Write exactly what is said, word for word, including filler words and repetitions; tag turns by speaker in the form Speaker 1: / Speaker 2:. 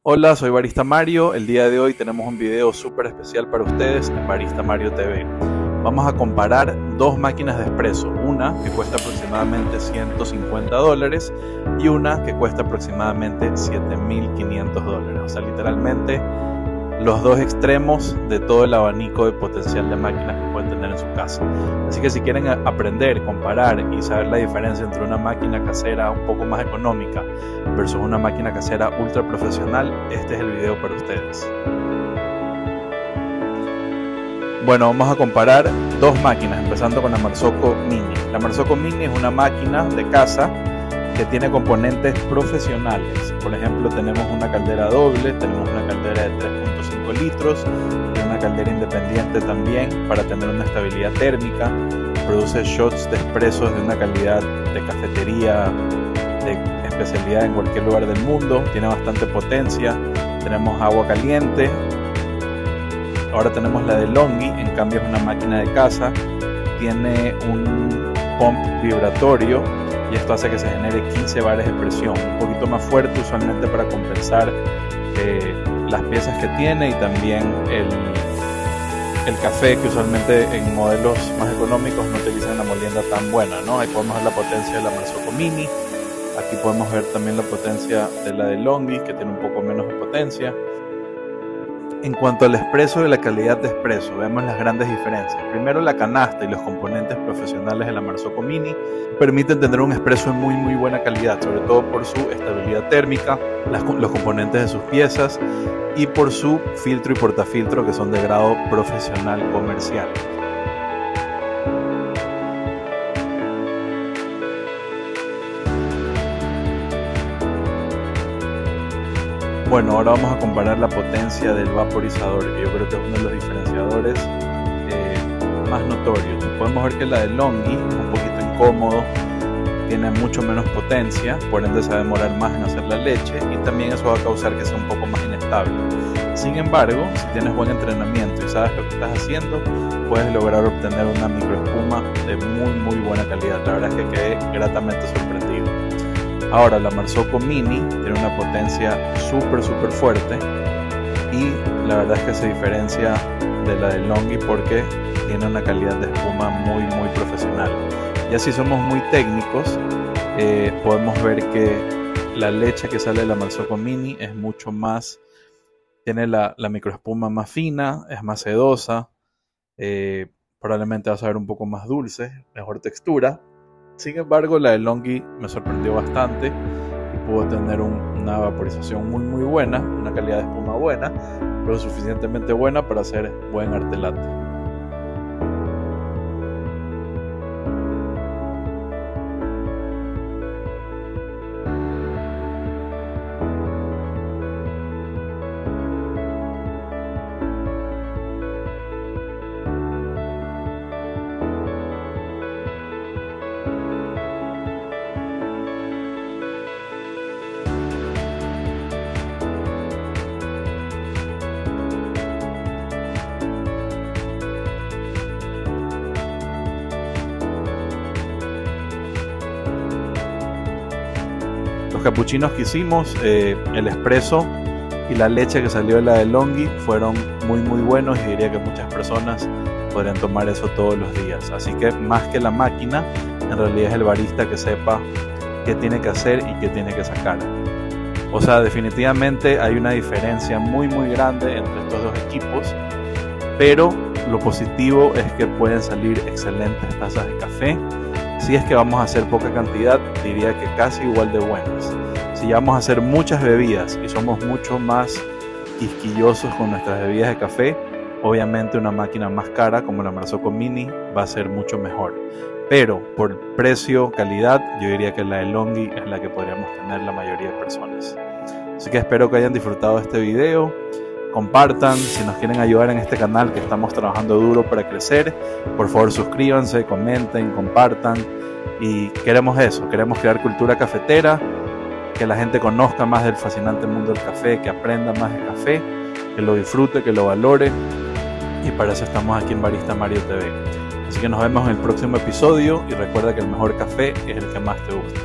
Speaker 1: Hola, soy Barista Mario. El día de hoy tenemos un video súper especial para ustedes en Barista Mario T V. Vamos a comparar dos máquinas de espresso, una que cuesta aproximadamente ciento cincuenta dólares y una que cuesta aproximadamente siete mil quinientos dólares. O sea, literalmente los dos extremos de todo el abanico de potencial de máquinas que pueden tener en su casa. Así que si quieren aprender, comparar y saber la diferencia entre una máquina casera un poco más económica versus una máquina casera ultra profesional, este es el video para ustedes. Bueno, vamos a comparar dos máquinas, empezando con la Marzocco Mini. La Marzocco Mini es una máquina de casa que tiene componentes profesionales. Por ejemplo, tenemos una caldera doble, tenemos una caldera de tres punto cinco litros, una caldera independiente también para tener una estabilidad térmica, produce shots de expresos de una calidad de cafetería de especialidad en cualquier lugar del mundo, tiene bastante potencia, tenemos agua caliente. Ahora tenemos la de Longi, en cambio es una máquina de casa, tiene un pump vibratorio y esto hace que se genere quince bares de presión, un poquito más fuerte usualmente para compensar eh, las piezas que tiene y también el, el café, que usualmente en modelos más económicos no utilizan una molienda tan buena, ¿no? Ahí podemos ver la potencia de la Marzocco Mini, aquí podemos ver también la potencia de la de Longi, que tiene un poco menos de potencia. En cuanto al expreso y la calidad de expreso, vemos las grandes diferencias. Primero, la canasta y los componentes profesionales de la Marzocco Mini permiten tener un expreso de muy muy buena calidad, sobre todo por su estabilidad térmica, las, los componentes de sus piezas y por su filtro y portafiltro, que son de grado profesional comercial. Bueno, ahora vamos a comparar la potencia del vaporizador, que yo creo que es uno de los diferenciadores eh, más notorios. Podemos ver que la de Longi es un poquito incómodo, tiene mucho menos potencia, por ende se va a demorar más en hacer la leche y también eso va a causar que sea un poco más inestable. Sin embargo, si tienes buen entrenamiento y sabes lo que estás haciendo, puedes lograr obtener una microespuma de muy muy buena calidad. La verdad es que quedé gratamente sorprendido. Ahora, la Marzocco Mini tiene una potencia súper súper fuerte y la verdad es que se diferencia de la de Longi porque tiene una calidad de espuma muy muy profesional. Ya si somos muy técnicos, eh, podemos ver que la leche que sale de la Marzocco Mini es mucho más, tiene la, la microespuma más fina, es más sedosa, eh, probablemente va a saber un poco más dulce, mejor textura. Sin embargo, la de Longi me sorprendió bastante y pudo tener un, una vaporización muy muy buena, una calidad de espuma buena, pero suficientemente buena para hacer buen arte latte. Los capuchinos que hicimos, eh, el espresso y la leche que salió de la de Longi fueron muy muy buenos y diría que muchas personas podrían tomar eso todos los días. Así que más que la máquina, en realidad es el barista que sepa qué tiene que hacer y qué tiene que sacar. O sea, definitivamente hay una diferencia muy muy grande entre estos dos equipos, pero lo positivo es que pueden salir excelentes tazas de café. Si es que vamos a hacer poca cantidad, diría que casi igual de buenas. Si vamos a hacer muchas bebidas y somos mucho más quisquillosos con nuestras bebidas de café, obviamente una máquina más cara como la Marzocco Mini va a ser mucho mejor. Pero por precio, calidad, yo diría que la de Longi es la que podríamos tener la mayoría de personas. Así que espero que hayan disfrutado de este video. Compartan, si nos quieren ayudar en este canal que estamos trabajando duro para crecer, por favor suscríbanse, comenten, compartan y queremos eso, queremos crear cultura cafetera, que la gente conozca más del fascinante mundo del café, que aprenda más de café, que lo disfrute, que lo valore y para eso estamos aquí en Barista Mario T V. Así que nos vemos en el próximo episodio y recuerda que el mejor café es el que más te gusta.